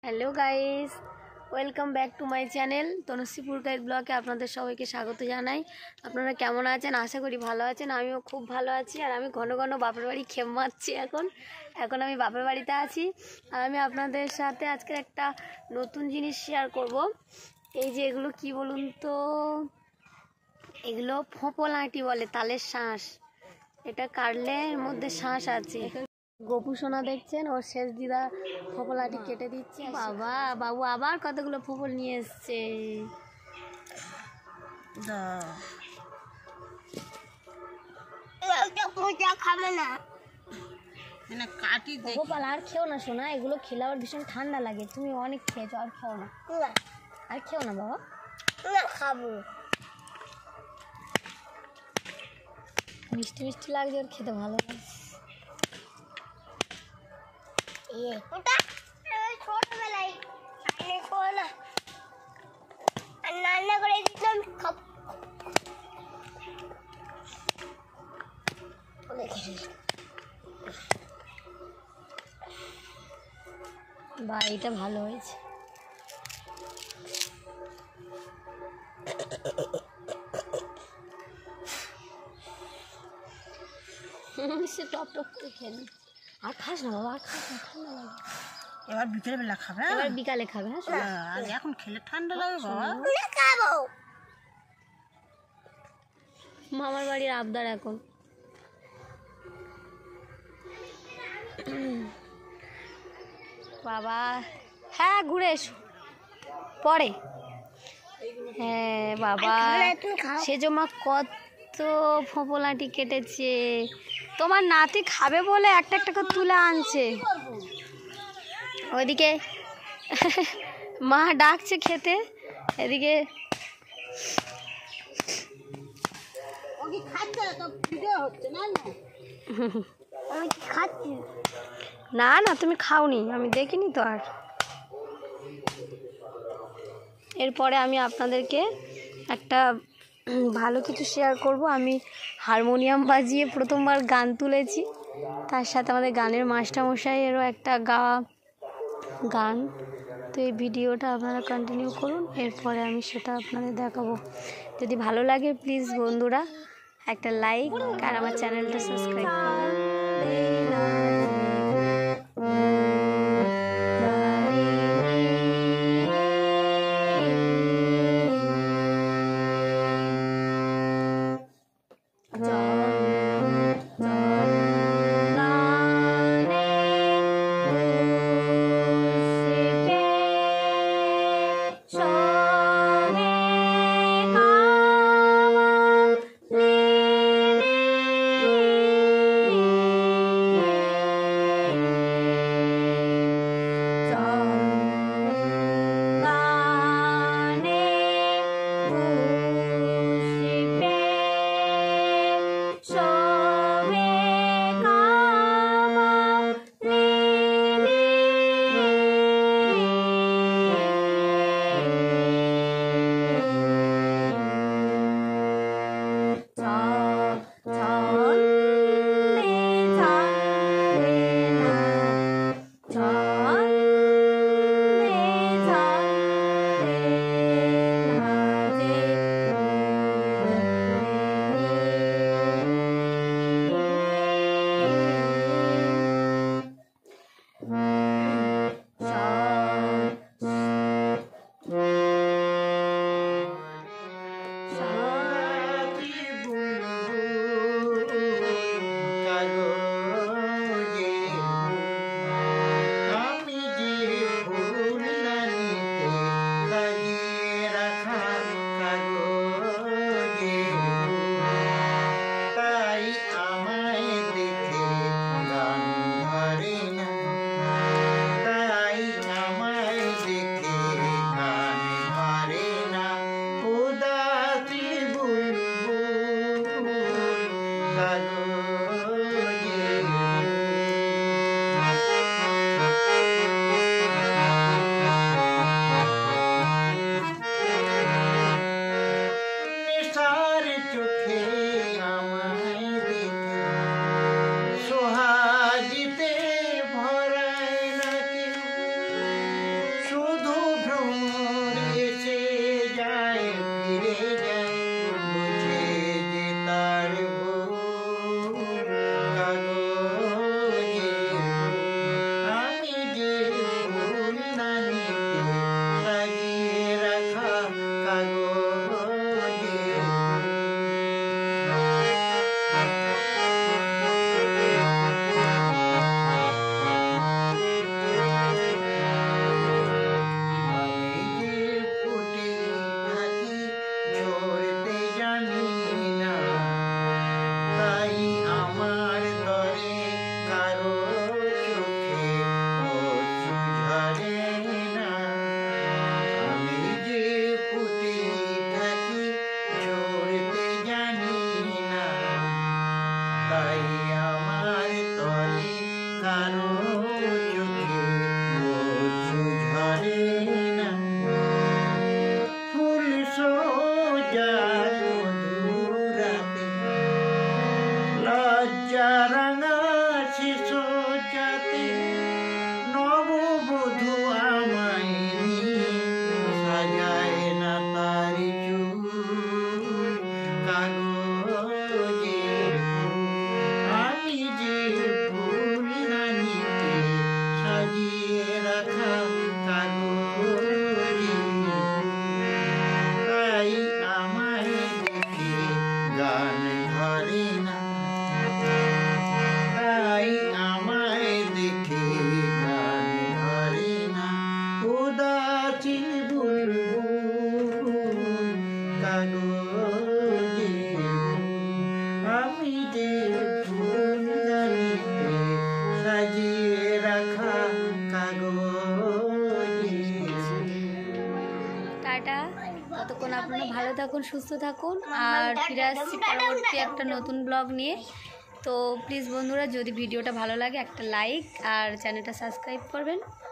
Hello guys, welcome back to my channel তনুশ্রীপুর guide ব্লগে আপনাদের সবাইকে স্বাগত জানাই। আপনারা কেমন আছেন? আশা করি ভালো আছেন। আমিও খুব ভালো আছি। আর আমি ঘন ঘন বাপের বাড়ি খেম মারছি। এখন আমি বাপের বাড়িতে আছি। আর আমি আপনাদের সাথে আজকে একটা নতুন জিনিস শেয়ার করব। এই যে এগুলো কি বলুন তো, এগুলো ফোঁপল আঁটি বলে, তালের শাঁস। এটা কাটলে এর মধ্যে শাঁস আছে। গোপু সোনা দেখছেন, ওর শেষ দিদা ফোপলাটি কেটে দিচ্ছে। বাবা বাবু আবার কতগুলো ফোপল নিয়ে এসছে। খাবে না গোপাল, আর খেও না সোনা, এগুলো খেলে আবার ভীষণ ঠান্ডা লাগে। তুমি অনেক খেয়েছো, আর খেও না, আর খেও না বাবা। খাবো, মিষ্টি মিষ্টি লাগছে, ওর খেতে ভালো লাগে। ছোটবেলায় রান্না করে দিতাম, বা এটা ভালো হয়েছে। সে টপ টপ করে খেলে। আর খাস না বাবা, আর খাস না, ঠান্ডা লাগে। এবার বিকেলবেলা খাবে, এবার বিকালে খাবে। হ্যাঁ, আর এখন খেলে ঠান্ডা লাগে বাবা। মামার বাড়ির আবদার এখন। বাবা হ্যাঁ, ঘুরে এসো পরে। হ্যাঁ বাবা, সেজো মা কত ফোঁপলাটি কেটেছে। তোমার নাতি খাবে বলে একটা একটা করে তুলে আনছে। ওইদিকে মা ডাকছে খেতে, এদিকে না না তুমি খাওনি, আমি দেখিনি তো। আর এরপরে আমি আপনাদেরকে একটা ভালো কিছু শেয়ার করব। আমি হারমোনিয়াম বাজিয়ে প্রথমবার গান তুলেছি, তার সাথে আমাদের গানের মাস্টারমশাইয়েরও একটা গান। তো এই ভিডিওটা আপনারা কন্টিনিউ করুন, এরপরে আমি সেটা আপনাদের দেখাবো। যদি ভালো লাগে প্লিজ বন্ধুরা একটা লাইক আর আমার চ্যানেলটা সাবস্ক্রাইব করুন। ততক্ষণ আপনারা ভালো থাকুন, সুস্থ থাকুন, আর ফিরে আসছি পরবর্তী একটা নতুন ব্লগ নিয়ে। তো প্লিজ বন্ধুরা, যদি ভিডিওটা ভালো লাগে একটা লাইক আর চ্যানেলটা সাবস্ক্রাইব করবেন।